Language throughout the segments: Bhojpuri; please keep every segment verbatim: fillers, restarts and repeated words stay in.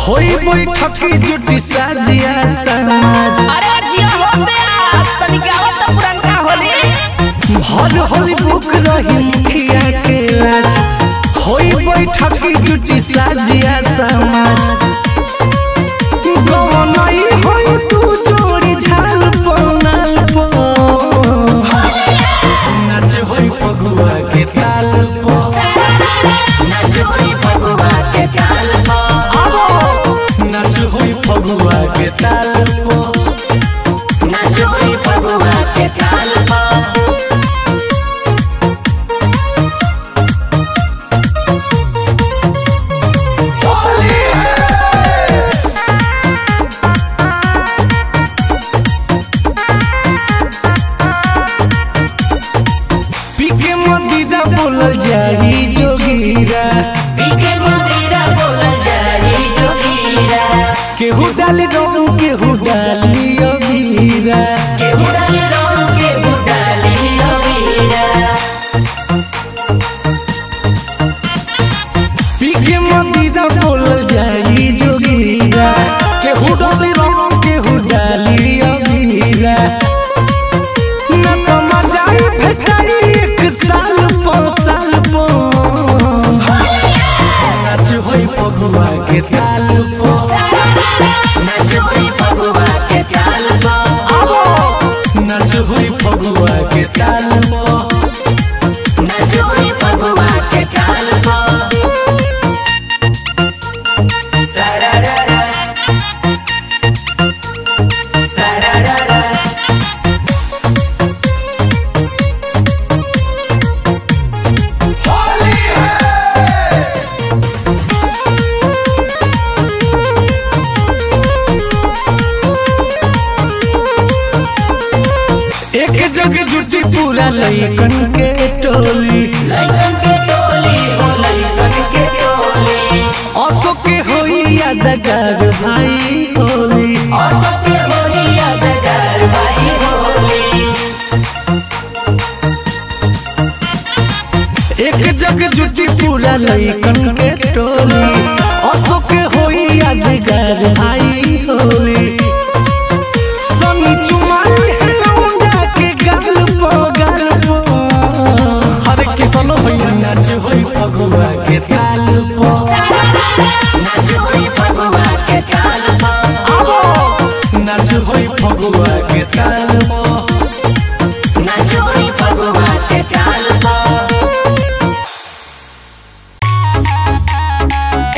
होई बैठक की जुटी साजिया समाज। अरे जिया हो बे तनी गावत त पुरनका होली भर होली बुक रही मुखिया के लाज। होई बैठक की जुटी साजिया समाज। गवनाई होई तू जोड़ी झाल पनाल पो नाच होई फगुआ के ताल पो नाच होई फगुआ के ताल पो नाच होई फगुआ के ताल पो नाच होई फगुआ के ताल पो। पीके मदिरा बोलल जाई जोगीरा पीके मदिरा बोलल जाई जोगीरा केहू डाली रंग केहू डाली अबीरा केहू डाली रंग केहू डाली अबीरा पीके मदिरा बोलल जाई जोगीरा केहू डाली रंग केहू डाली अबीरा न तो मजाई भेटाई एक साल पो साल पो नाच होई फगुआ के ताल पो नाच होई फगुआ के ताल पो नाच होई फगुआ के ताल पो नाच होई फगुआ के ताल पो। सारारारा सारारारा एक जग जुटी पूरा लइकन के टोली लइकन के टोली हो लइकन के टोली असो के होई यादगार भाई होली और सबके होली यादगार भाई होली एक जग जुटी पूरा लइकन के टोली असो के होई यादगार भाई होली सनी चुमाई है लौंडा के गाल पो गाल पो हरे किसन होई नाच होई फगुआ के ताल पो नाच होई फगुआ के ताल पो नाच होई फगुआ के ताल पो नाच होई फगुआ के ताल पो।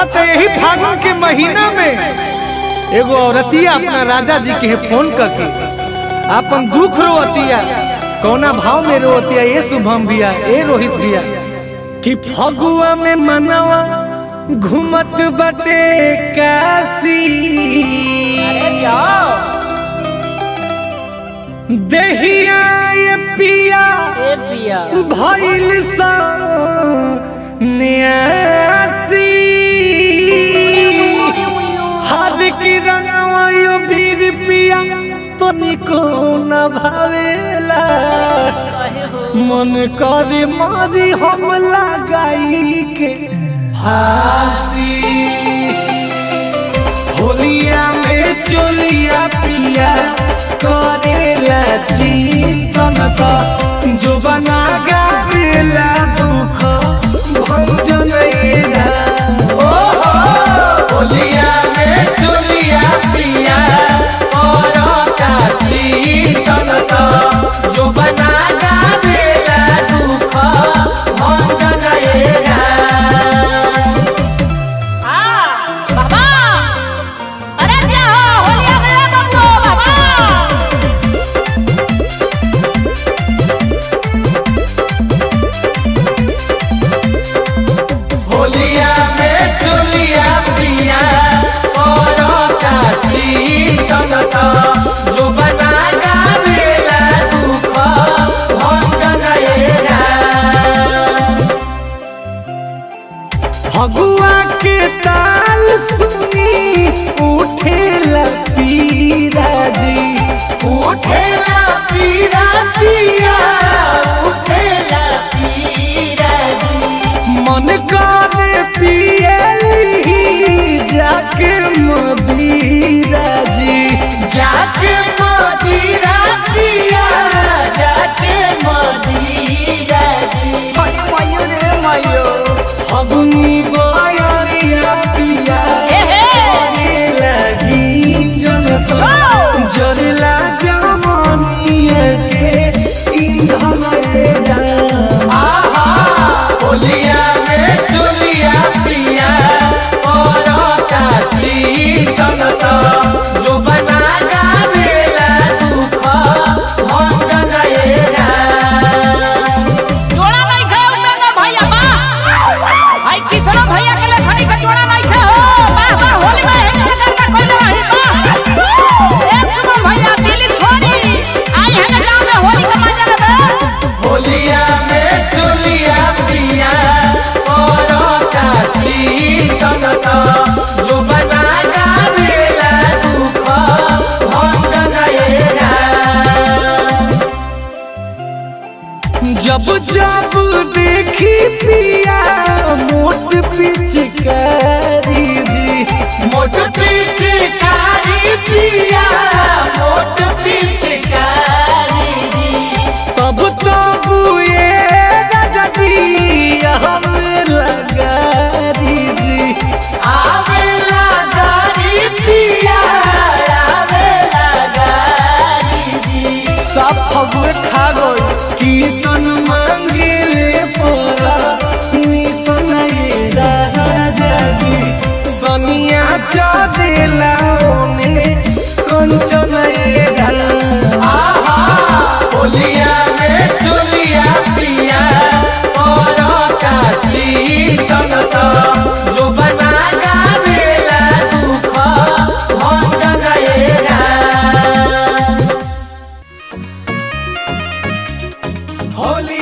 अच्छा तो यही फागुन के महीना में एगो औरतिया अपना राजा जी के फोन करके अपन दुख रोतिया, कौना भाव में रोतिया, ये शुभम भैया, ये रोहित भैया, कि फगुआ में मनवा घूमत बटे काशी, अरे जाओ देहिया ये पिया ए पिया भइल सा न्यासी, हाथ की रंगवा यो भीर पिया तो निको न भावेला, मन करे मारी हम लगाई के हासी, होलिया में चोलिया पिया करेला चिंतन का जो बना गावेला दुख भंजन एरा, ओ होलिया में चोलिया पिया करता चिंतन का जो बना गावेला दुख भंजन एरा। बाबा अरे जाओ होलिया गया बब्बू बाबा। होलिया में चोलिया पिया करता चिंतन का जो बना गावेला दुख भंजन एरा। फगुआ के ताल सुनी उठेला पीरा जी, उठेला पीरा पिया, उठेला पीरा जी, मन करे पियली जाके मदीरा जी, जाके मदीरा पिया, जाके मदीरा जी, मायो रे मायो फगुनी बयरिया पिया करे लगी जनता, जरला जवानिया के ईंधन एरा। होलिया में चोलिया पिया करता चिंतन का जो बना गावेला दुख भंजन एरा। जोड़ा नहीं खाओ उपेंद्र भैया बा भाई किशोर भैया के लिए खड़ी का जोड़ा नहीं खाओ वाह वाह होली में है करता कोई नहीं बा ए शुभम भैया दिल्ली छोड़ी आई है ना गांव में होली का मजा ले। होलिया में चोलिया पिया करता चिंतन का जो बना गावेला दुख भंजन एरा। जब जब देखी पिया मोट पिचकारी जी, मोट पिचकारी पिया, मोट पिचकारी जी, तब तब ये राजा जी हमें लगा दीजी, आवे लगा दी पिया, आवे लगा दीजी, सब फगुए खा गई किसन मांगेले परा निसन ये राजा जी, सनिया चलेला ओने कंचन एरा। होलिया में चोलिया पिया करता चिंतन का जो बना गावेला दुख भंजन एरा। होली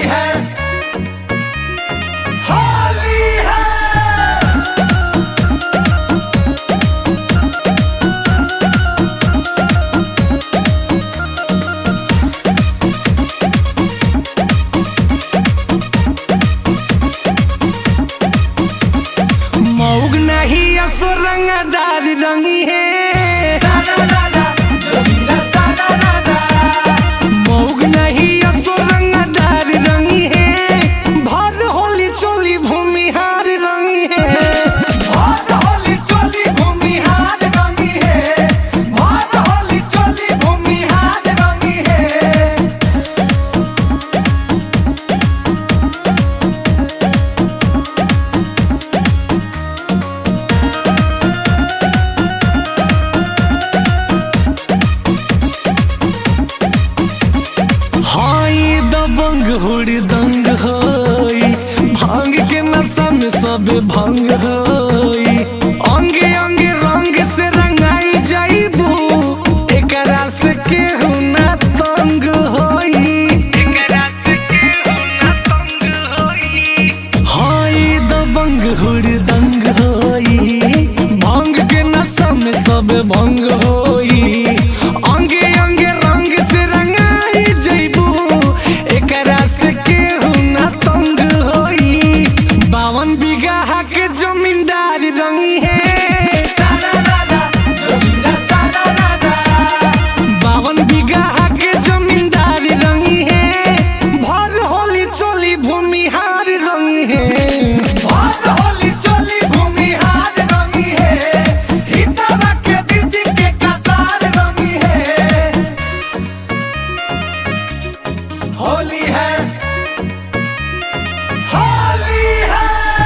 भंग होई अंगे अंगे रंग से रंगाई जाइबू एकरा से केहू ना तंग होई एकरा से केहू ना तंग होई हाय दबंग हुड़दंग होई भंग के नशा में सब भंग होई अंगे अंगे रंग से रंगाई जाइबू एकरा से केहू ना तंग होई बावन बीघा के जमींदार रंगी है सारा राधा जमींदार सारा राधा बावन बीघा के जमींदार रंगी है भर होली चोली भूमिहार रंगी है भर होली चोली भूमिहार रंगी है हितवा के दीदी के कसार रंगी है होली है होली है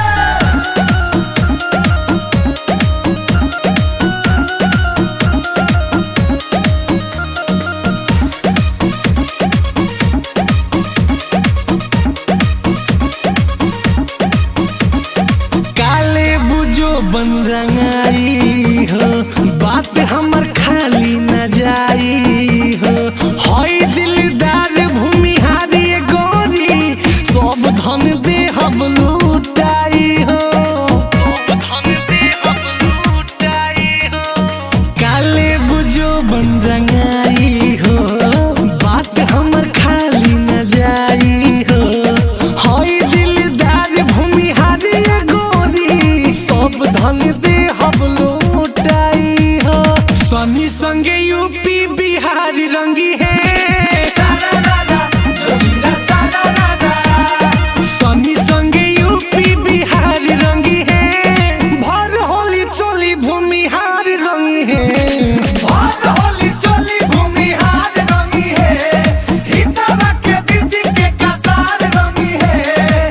काले बुझो बन रंगाई हो बात हमर खाली न जाई हो हाय दिलदार भूमिहारी गोरी सब धन दे हम लूटाई हो सब धन दे हम लूटाई हो काले बुझो बन रंगाई हो बात हमर खाली न जाई हो हाय दिलदार भूमिहारी गोरी सब धन दे हम लूटाई हो स्वामी संगे यूपी बिहार रंगी है सारा राधा जमींदार सारा राधा स्वामी संगे यूपी बिहार रंगी है भर होली चोली भूमिहार रंगी है भर होली चोली भूमिहार रंगी है हितवा के दीदी के कसार रंगी है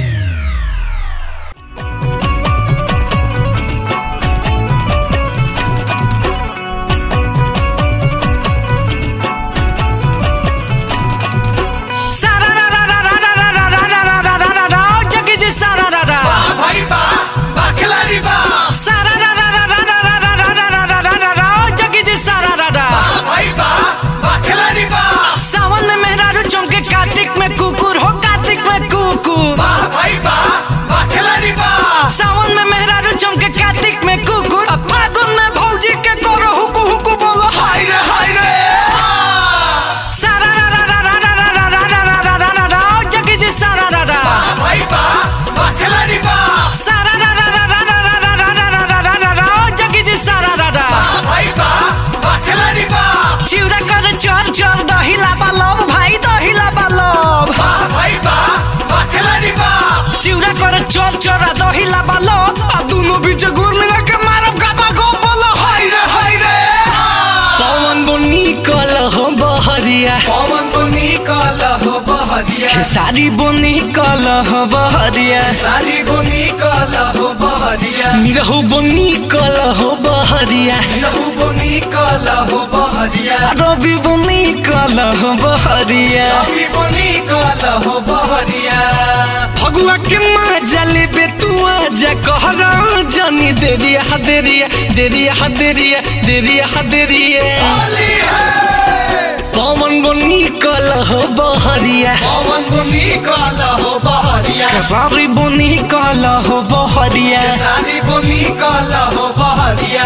सारा रा रा रा रा रा रा रा रा रा रा रा रा रा जगी जी सारा रा रा भाई बा बाखलारी बा सारा रा रा रा रा रा रा रा रा रा रा रा रा रा जगी जी सारा रा रा भाई बा बाखलारी बा सावन में मेहरारू चमके कार्तिक में कुकुर हो कार्तिक में कुकुर भाई बा बाखलारी बा सावन में मेहरारू चमके कार्तिक में कुकुर अब फागुन में भौजी के करो हुकु हुकु बोलो हाय रे हाय रे सारा रा रा रा रा रा रा रा रा रा रा रा रा रा जगी जी सारा रा रा भाई बा बाखलारी बा सारा रा रा रा रा रा रा रा रा रा रा रा रा रा जगी जी सारा रा रा भाई बा बाखलारी बा चिउरा करे चल चल दहिला बालब भाई दहिला बालब भाई बा बाखलारी बा चिउरा करे चल चल दहिला बालब आ दुनो बीच गुर मिला के मारब गाबा गो बोलो हाय रे हाय रे पवन बुनी कल हो बहरिया पवन बुनी कल हो बहरिया सारी बोनी कल हो बहरिया सारी बुनी कल हो बहरिया निरहु बोनी कल हो बहरिया रहू बुनी कल हो बहरिया रवि बोनी कल हो बहरिया अभी बुनी कल हो बहरिया फगुआ के मजा लेबे तू आजा कहरा जानी देरिया देरिया देरिया देरिया देरिया देरिया होली है पवन बोनी कल हो बहरिया पवन बुनी कल हो बहरिया सारी बोनी कल हो बहरिया सारी बुनी कल हो बहरिया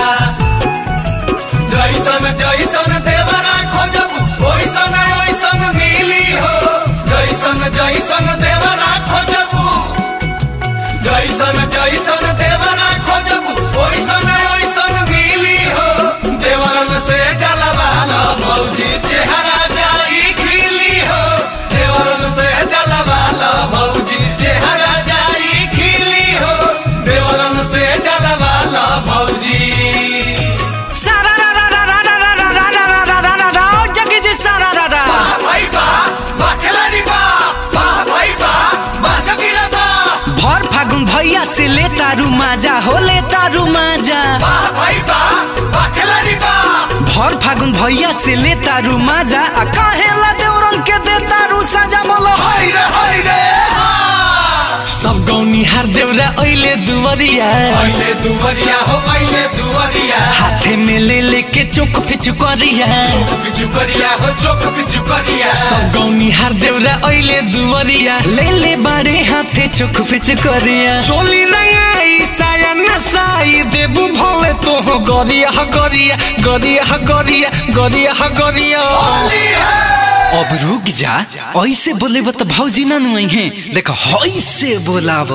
जैसन जैसन देवरा खोजब ओइसन ओइसन मिली हो जैसन जैसन देवरा खोजब जैसन जैसन देवरा खोजब ओइसन ओइसन मिली हो देवरन से डलवाना भौजी चेहरा जाई खिली हो देवरन से डलवाना भौजी चेहरा जाई खिली हो देवरन से डलवाना भौजी सारा रा रा रा रा रा रा रा रा रा रा रा रा रा जगी जी सारा रा रा भाई बा बाखलारी बा भाई बा बाजगी बा भर फागुन भैया से ले तारू माजा हो ले तारू माजा भाई बा बाखलारी बा भर फागुन भैया से ले तारू माजा आ काहेला देवरन के दे तारू साजा बोलो हाय रे हाय रे सब गौनी हार देवरा ओइले दुवरिया ओइले दुवरिया हो ओइले दुवरिया हाथे में ले लेके चोक पिचु करिया चोक पिचु करिया हो चोक पिचु करिया सब गौनी हार देवरा ओइले दुवरिया ले ले बाड़े हाथे चोक पिचु करिया चोली नया ईसाया नसाई देबू भले तो हो गरिया गरिया गरिया गरिया गरिया गरिया अब रुक जा ऐसे बोले तो भौजी ना नुई है देखो ऐसे बोलाव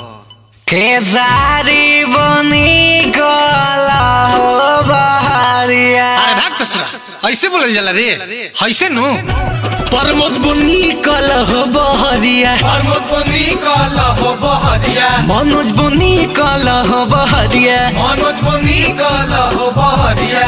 केदारी बनी गला हो बहरिया। अरे भाग ससुरा ऐसे बोले जाला रे ऐसे नु परमोद बनी गला हो बहरिया परमोद बनी गला हो बहरिया मनोज बनी गला हो बहरिया मनोज बनी गला हो बहरिया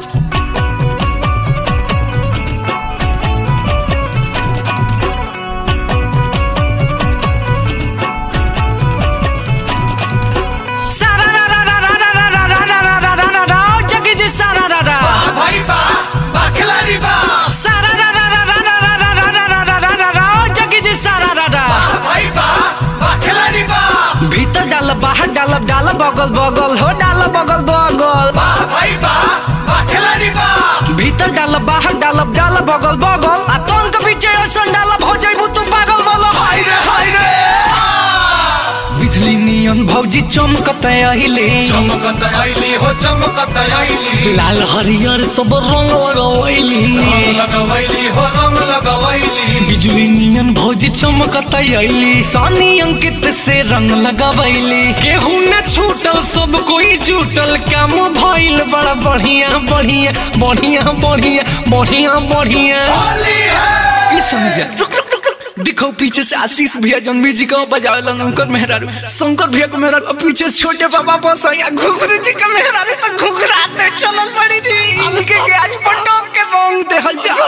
बाहर डालब डाला बगल बगल हो डाला बगल बगल भाई बा खिलाड़ी बा भीतर डालब बाहर डालब डाला बगल बगल आ तोन के पीछे ऐसन डालब हो जाइबू तू पागल बोलो हाय रे हाय रे बिजली नियन भौजी चमकत आइले चमकत आइली हो चमकत आइली लाल हरियर सब रंग लगवैली रंग लगवैली हो रंग लगवैली बिजली नियन भौजी चमकत आइली सानी अंकित से रंग लगवैली केहू न छूटल सब कोई जुटल काम भइल बड़ा बढ़िया बढ़िया बढ़िया बढ़िया बढ़िया बढ़िया होली है इस भैया रुक रुक रुक रुक दिखो पीछे से आशीष भैया जन म्यूजिक बजावेला उनकर मेहरारू शंकर भैया को मेहरारू पीछे से छोटे पापा बसैया घुघरू जी के मेहरारू तो घुघराते चलल पड़ी थी इनके के आज पटक के रंग देहल जा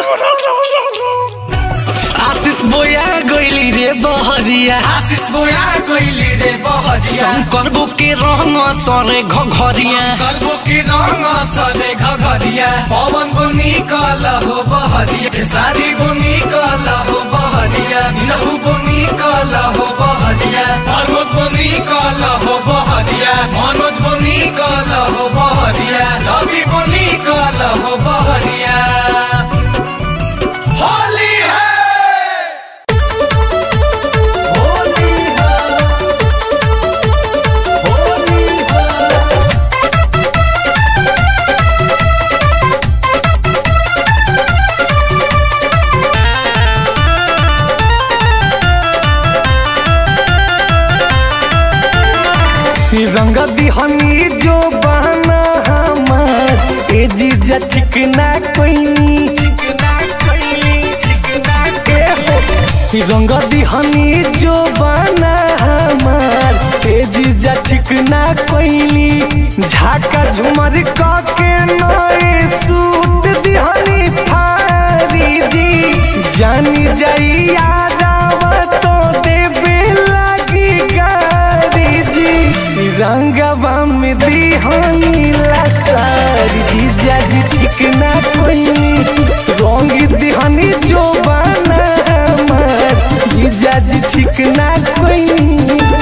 आशीष बोया गइली रे बहरिया आशीष बोया गइली रे बहरिया शंकर बो के रंग सरे घघरिया करबो के रंग सरे घघरिया पवन बुनी कला हो बहरिया खेसारी बुनी कला हो बहरिया लहू बुनी कला हो बहरिया परमोद बुनी कला हो बहरिया मनोज बुनी कला हो बहरिया रवि बुनी कला हो बहरिया होली है रंग दिहनी जो बहाना हमार ए जीजा ठीक ना कोइनी ठीक ना कोइनी ठीक ना के हो रंग दिहनी जो बहाना हमार ए जीजा ठीक ना कोइनी झाका झुमर क के नए सूट दिहनी फारी जी जानी जाई यादवा तो देबे लगी गारी जी रंगवा में दिहनी लसारी जीजा जी ठीक ना कोइनी रंग दिहनी जो बना हमार जीजा जी ठीक ना कोइनी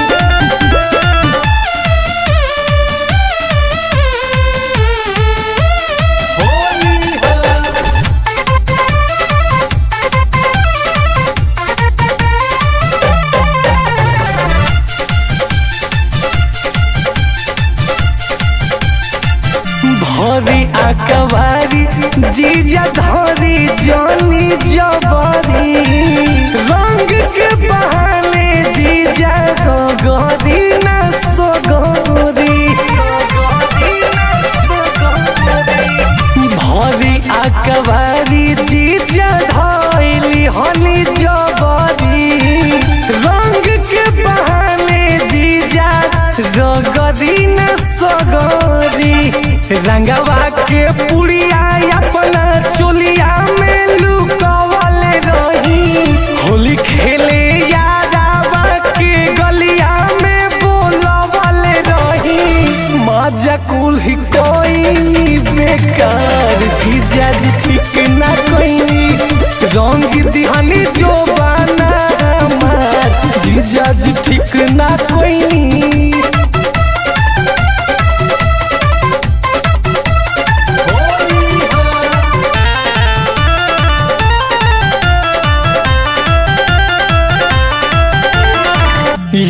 भरी आकवारी जीजा धरी जानी जबरी रंग के बहाने जीजा गगरी न सगरी भरी आकवारी जीजा धैली हनी जबरी रंग के बहाने जीजा गगरी न सगरी रंगवा के पुड़िया अपना चोलिया में लुकावल रही होली खेले यादवा के गलिया में बोलावल रही माजा कुल ही कोई बेकार जीजा जी ठीक ना कोई रंग दिहनी जो बना हमार जीजा जी ठीक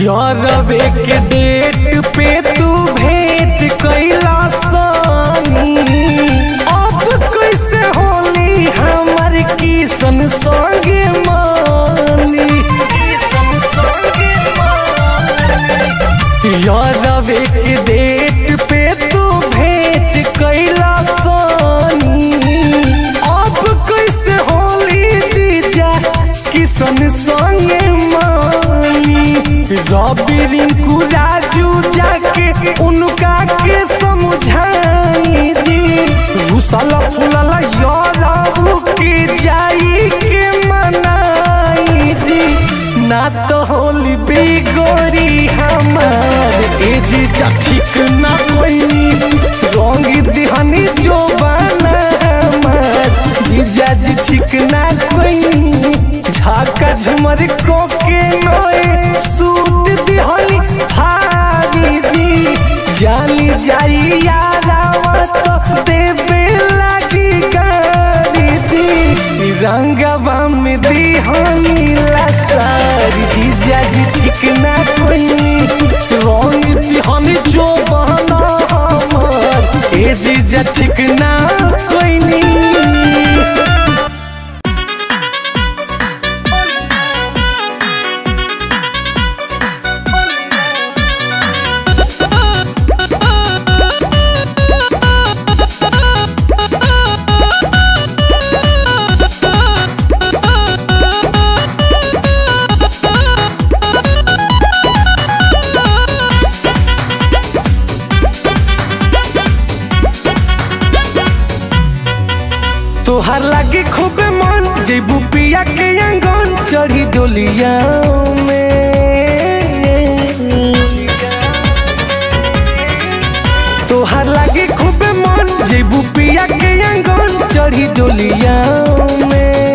यारवे के डेट पे तू भेंट कैला सानी, अब कैसे होली हमर किसन संगे मानी, किसन संगे मानी। यारवे के डेट पे तू भेंट कैला सानी, अब कैसे होली जीजा किसन संगे रवि रिंकू राजू जाके उनका के समझाई जी, रुसला फुलला याराबू के जाई के मनाई जी, ना तो होली बेगोरी हमार ए जी जा ठीक ना कोई रंग दिहानी जो बना हमार जीजा जी ठीक ना कोई, झाका झुमर को के नोए सूट दिहनी भारी जी, जानी जाई यारावा तो देवे लगी गारी जी, रंगवा में दिहनी लसारी जीजा जी ठीक ना कोई रंग दिहनी जो बहना हमार ए जीजा ठीक ना कोई तोहार लागे खूब मन जेबू पिया के अंगन चढ़ी डोलिया में, तोहार लागे खूब मन जेबू पिया के अंगन चढ़ी डोलिया में,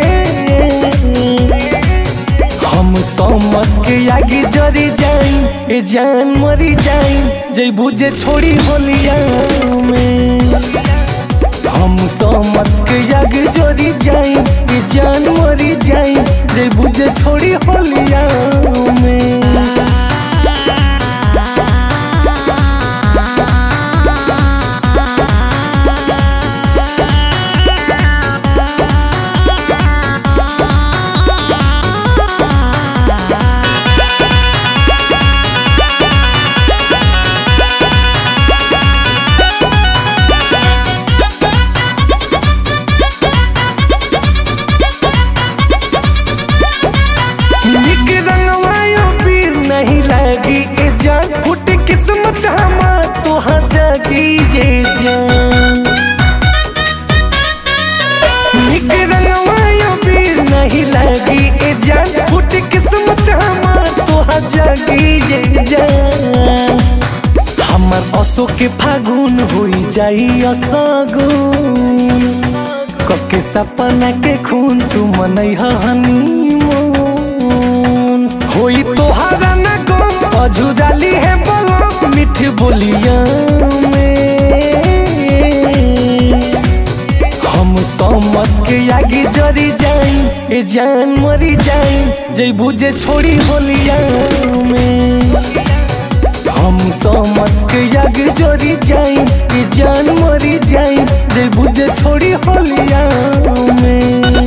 हम समझ के आगे जरी जाई ए जान मरी जाई जेबू जे छोड़ी होलिया में, हम समझ के जग जोड़ी जाई ये जान मरी जाई जे बुझे छोड़ी होलिया में। किस्मत हमार तोहार जागी ये जान, निक रंगवा बीर नहीं लगी ए जान, फुट किस्मत हमार तोहार जागी ये जान, हमार असो के फागुन होई जाई असगुन, कके सपना के खून तू मनई हनीमून, होई तोहारा न गम अझुराली है मीठ बोलिया में, हम समझ के आगे जरी जाई ए जान मरी जाई जे बुझे छोड़ी होलिया में, हम समझ के आगे जरी जाई ए जान मरी जाई जे बुझे छोड़ी होलिया में।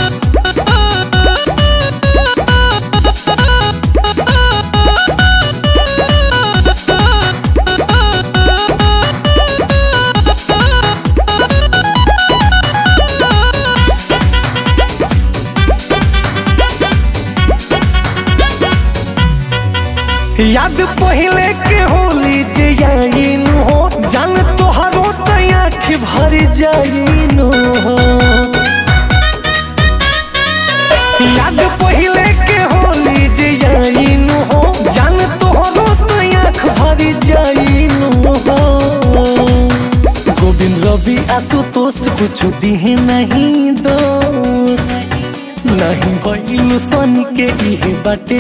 याद पहले के होली जे आईन हो जान तोहरो तो आँख भर जाईन हो, याद पहले के होली जे आईन हो जान तोहरो तो आँख भर जाईन हो, गोविंद रवि आशुतोष कुछ दिहे नहीं दोष, नहीं भइलु सन के इहे बाटे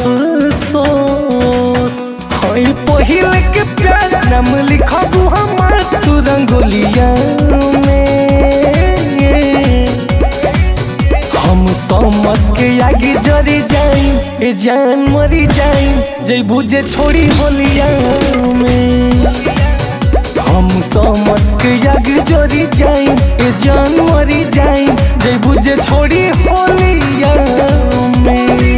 अफसोस, होई पहिले के प्यार नाम लिखबू हमार तू रंगोलिया में, हम समझ के आगे आगे जरी जाई ए जान मरी जाई जई बुझे छोड़ी होलिया में हम समझ के आगे जरी जाई ए जान मरी जाई जई बुझे छोड़ी होलिया में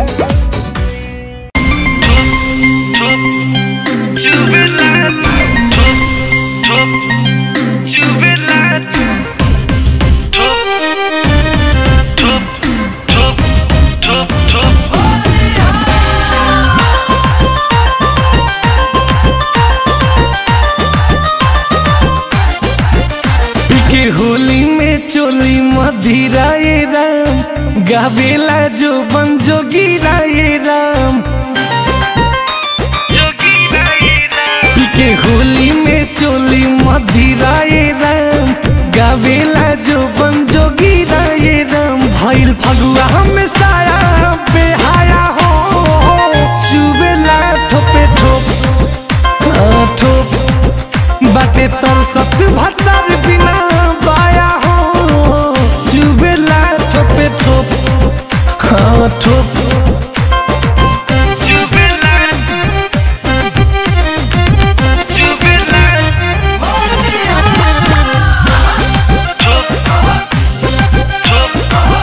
होली में चोली मधिरा ये राम गावेला जो बन जोगी राये राम पीके होली में चोली मधिरा ये राम गावेला जो बन जोगी राये राम भइल फगुआ हमें साया बेहाया हो चुबेला ठोपे ठोप ठोप बाटे तरसत भतर बिना बाया हो चुबेला ठोपे ठोप हाँ ठोप चुबेला चुबेला ठोप ठोप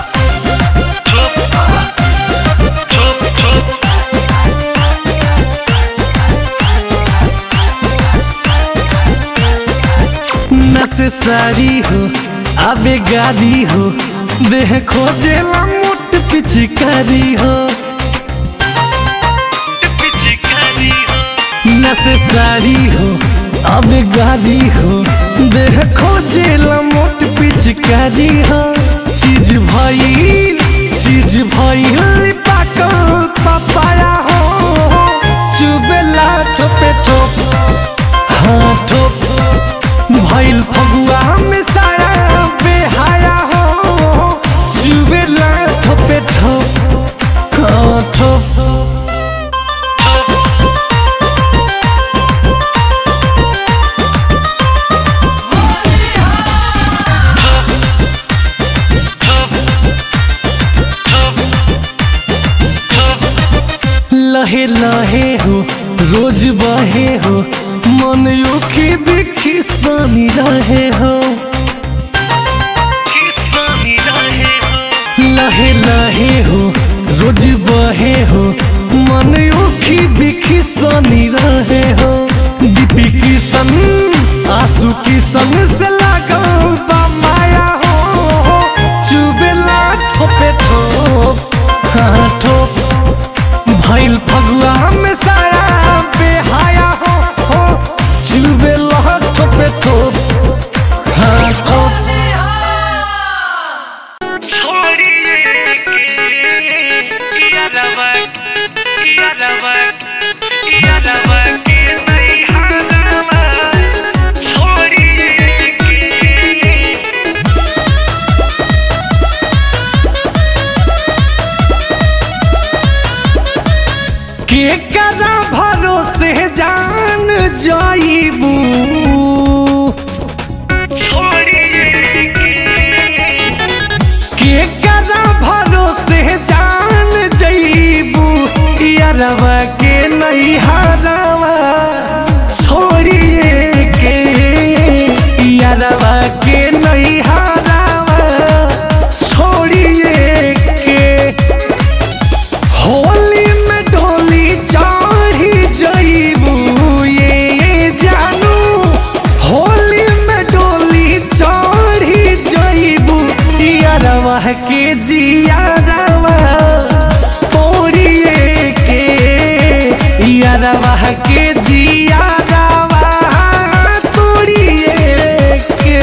ठोप ठोप ठोप नसेसरी हो आबे गादी हो देह खोजेला मुट पिचकारी हो नसेसरी हो आबे गादी हो देह खोजेला मुट पिचकारी हो चीज भइल चीज भइल पाकल पपाया हो चुबेला ठोपे ठोप हाँ ठोप भइल फगुआ में सारा बेहाया हो चुबेला ठोपे ठोप हाँ ठोप लहे लहे हो रोज बहे हो मन योखी बिखी सानी रहे हो लहे लहे हो रोज बहे हो मन योखी बिखी सानी रहे हो दीपी किशन आंसू किशन से लगा माया हो चुबेला ठोपे ठोप हाँ ठोप भइल फगुआ में सारा बेहाया हो हो चुबेला ठोपे ठोप हाँ ठोप के करा भरोसे जान जाइबू के करा भरोसे जान जाइबू यारवा के नहीं हारावा छोड़िए के यारवा के नहीं हारावा छोड़िए के होली में डोली चढ़ी जइबू ये जानू होली में डोली चढ़ी जइबू यारवा के जियारवा तोड़िए के यारवा के जियारवा तोड़िए के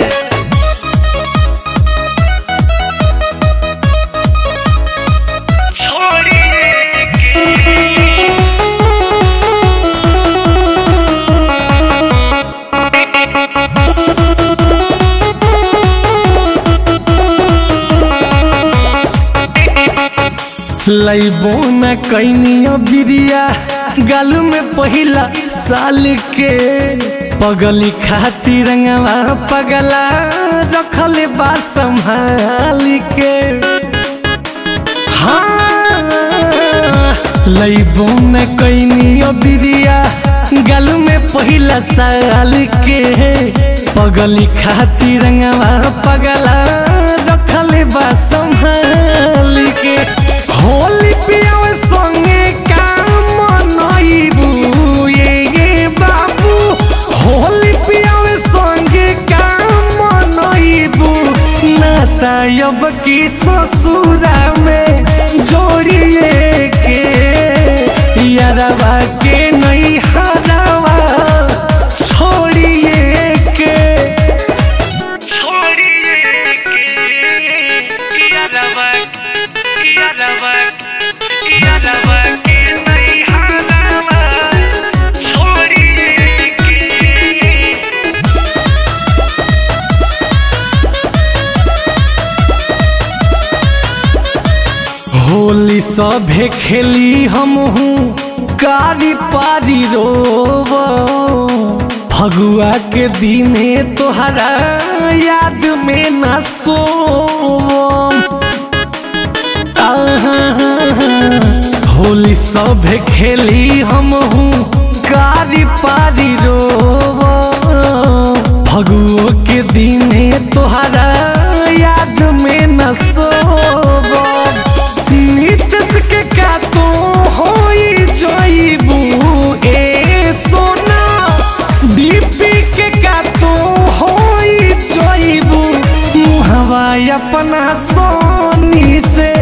लइबो न कैनिया बिरिया गल में पहिला साल के पगली खाती रंगवा पगला रखले बा संभाल के हाँ लइबो न कैनी बिरिया गल में पहिला साल के पगली खाती रंगवा पगला रखले बा संभाल के होली पियावे संगे काम मनइबू ये ये बाबू होली पियावे संगे काम मनइबू नाता अब की ससुरा में जोड़िए के यारवा के नहीं हरावा छोड़िए के छोड़िए के यारवा यारवा यारवा के नहीं हरावा छोड़िए के होली सभे खेली हमहू कारी पारी रोव फगुआ के दिने तोहरा याद में न सोव होली सभे खेली हमहू कारी पारी रोव फगुओ के दिने तोहरा याद में न सोव नितस के का तो होई जाइबू ए सोना दीपी के का तो होई जाइबू मुहवा अपना सोनी से